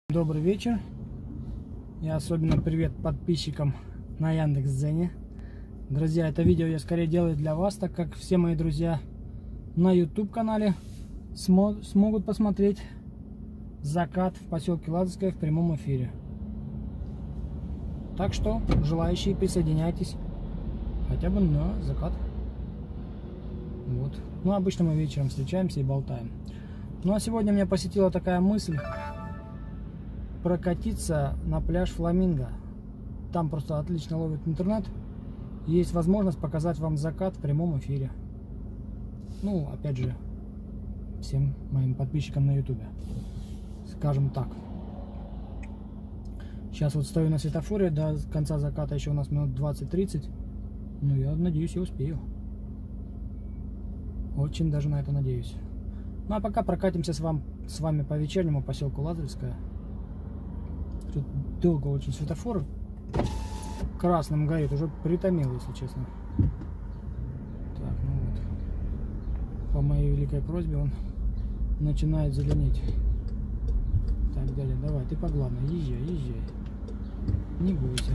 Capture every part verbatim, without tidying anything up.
Добрый вечер, и особенно привет подписчикам на Яндекс.Дзене. Друзья, это видео я скорее делаю для вас, так как все мои друзья на YouTube канале смо смогут посмотреть закат в поселке Лазаревское в прямом эфире. Так что, желающие, присоединяйтесь хотя бы на закат. Вот. Ну, обычно мы вечером встречаемся и болтаем. Ну, а сегодня меня посетила такая мысль прокатиться на пляж Фламинго. Там просто отлично ловит интернет. Есть возможность показать вам закат в прямом эфире. Ну, опять же, всем моим подписчикам на ютубе. Скажем так. Сейчас вот стою на светофоре. До конца заката еще у нас минут двадцать-тридцать. Ну, я надеюсь, я успею. Очень даже на это надеюсь. Ну, а пока прокатимся с, вам, с вами по вечернему поселку Лазаревское. Тут долго очень светофор красным горит, уже притомил, если честно. Так, ну вот. По моей великой просьбе он начинает зеленеть. Так, дядя, давай, ты по главной, езжай, езжай. Не бойся.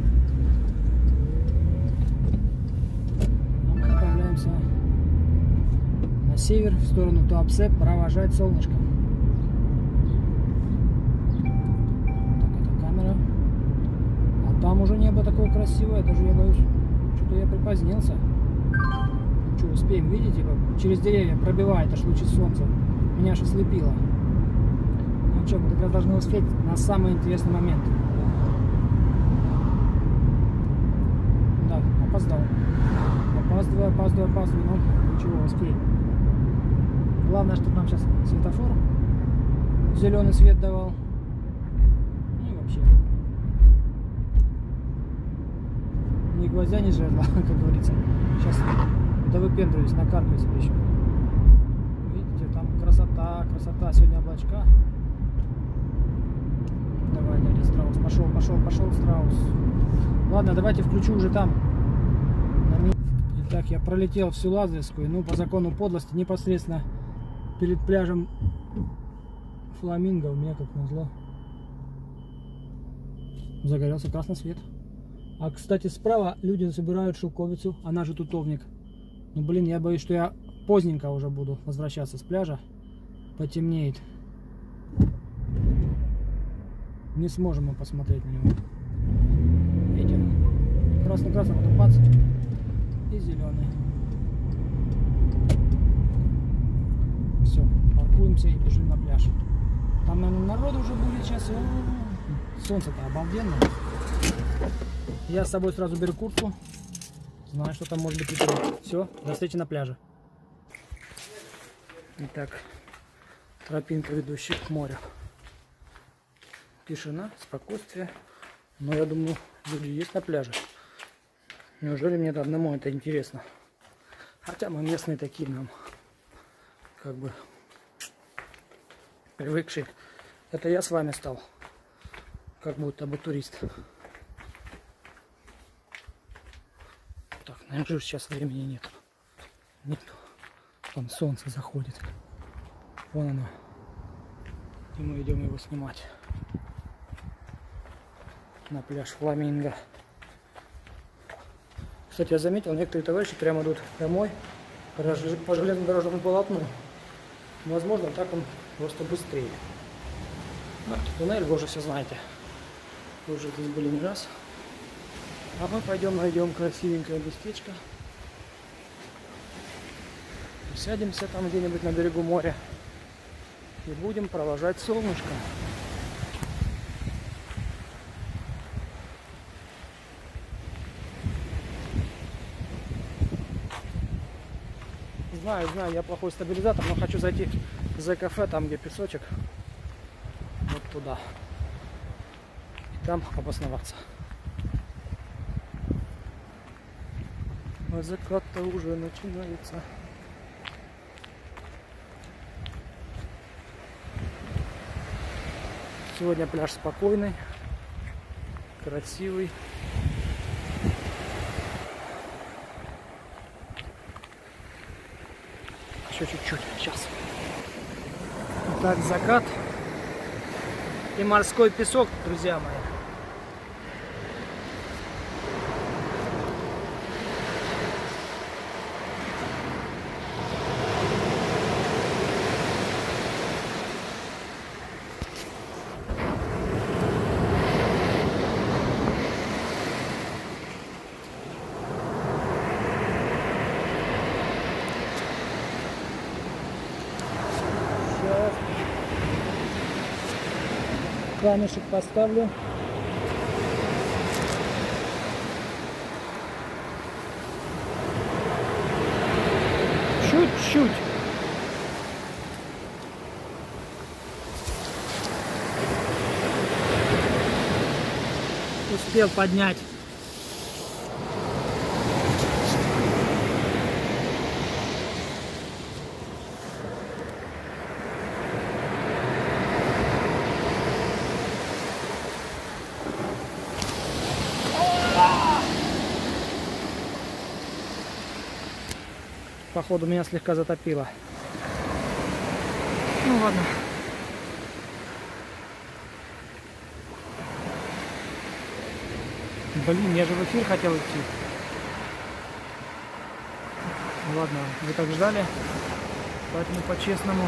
А мы направляемся на север, в сторону Туапсе, провожать солнышко. Там уже небо такое красивое, даже я боюсь, что-то я припозднился. Что, успеем, видите, как через деревья пробивает аж лучи солнца. Меня аж ослепило. Ну что, мы как раз должны успеть на самый интересный момент. Да, опоздал. Опаздываю, опаздываю, опаздываю, но ничего, успеем. Главное, чтобы нам сейчас светофор зеленый свет давал. Ну и вообще. Ни гвоздя, ни жерла, как говорится. Сейчас да выпендриваюсь, накаркаю себе еще. Видите, там красота, красота. Сегодня облачка. Давай, дядя страус. Пошел, пошел, пошел страус. Ладно, давайте включу уже там. Итак, я пролетел всю Лазаревскую. Ну, по закону подлости, непосредственно перед пляжем Фламинго у меня, как назло, загорелся красный свет. А, кстати, справа люди собирают шелковицу, она же тутовник. Ну, блин, я боюсь, что я поздненько уже буду возвращаться с пляжа. Потемнеет. Не сможем мы посмотреть на него. Видите? Красный-красный, вот бац. И зеленый. Все, паркуемся и бежим на пляж. Там, наверное, народу уже будет сейчас. Солнце-то обалденно. Я с собой сразу беру куртку. Знаю, что там может быть. Все, до встречи на пляже. Итак, тропинка, ведущая к морю. Тишина, спокойствие. Но я думаю, люди есть на пляже. Неужели мне одному это интересно? Хотя мы местные такие, нам как бы привыкшие. Это я с вами стал, как будто бы турист. Так, наверное, сейчас времени нет. Нет. Вон солнце заходит. Вон оно. И мы идем его снимать. На пляж Фламинго. Кстати, я заметил, некоторые товарищи прямо идут домой по железнодорожному полотну. Возможно, так он просто быстрее. Ну, туннель вы уже все знаете. Вы уже здесь были не раз. А мы пойдем найдем красивенькое местечко. Сядемся там где-нибудь на берегу моря. И будем провожать солнышко. Знаю, знаю, я плохой стабилизатор, но хочу зайти за кафе, там где песочек. Вот туда. И там обосноваться. А закат-то уже начинается. Сегодня пляж спокойный, красивый. Еще чуть-чуть, сейчас. Так, закат. и морской песок, друзья мои. Камешек поставлю. Чуть-чуть. Успел поднять. Походу меня слегка затопило. Ну ладно. Блин, я же в эфир хотел идти. Ладно, вы так ждали. Поэтому по-честному.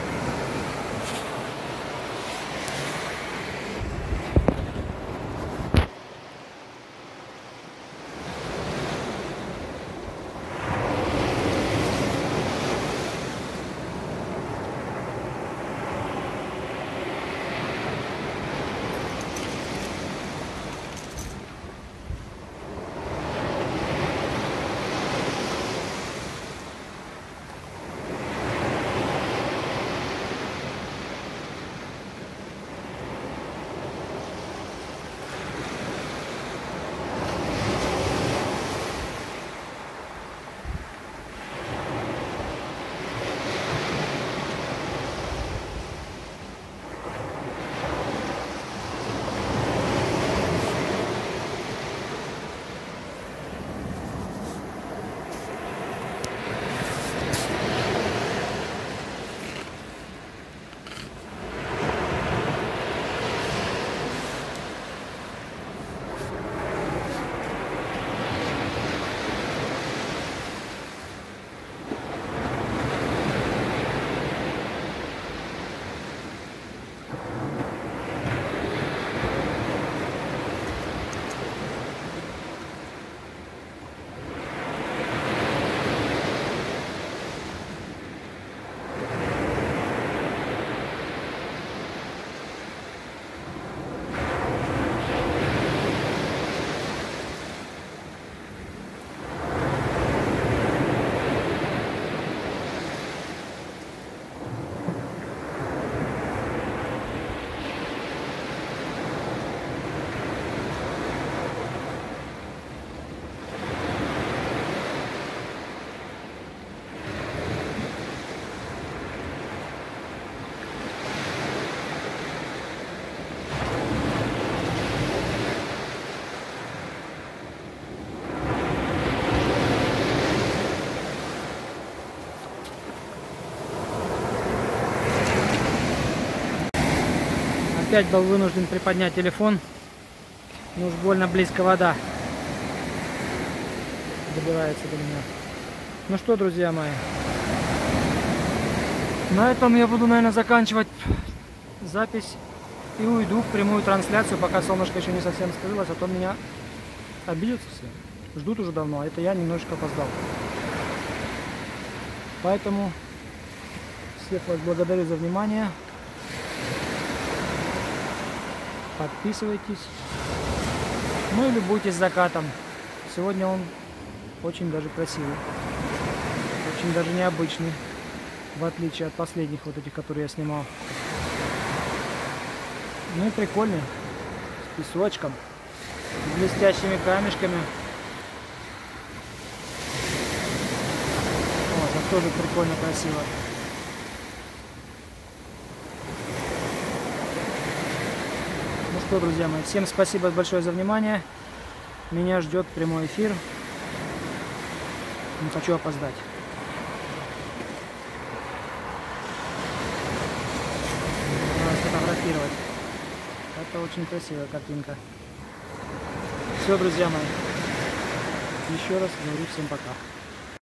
Опять был вынужден приподнять телефон. Ну уж больно близко вода добирается до меня. Ну что, друзья мои, на этом я буду, наверное, заканчивать запись и уйду в прямую трансляцию, пока солнышко еще не совсем скрылось, а то меня обидятся все. Ждут уже давно, а это я немножечко опоздал. Поэтому всех вас благодарю за внимание. Подписывайтесь. Ну и любуйтесь закатом. Сегодня он очень даже красивый. Очень даже необычный. В отличие от последних вот этих, которые я снимал. Ну и прикольный. С песочком. С блестящими камешками. Вот, это тоже прикольно, красиво. Ну что, друзья мои, всем спасибо большое за внимание. Меня ждет прямой эфир. Не хочу опоздать. Надо сфотографировать. Это очень красивая картинка. Все, друзья мои. Еще раз говорю всем пока.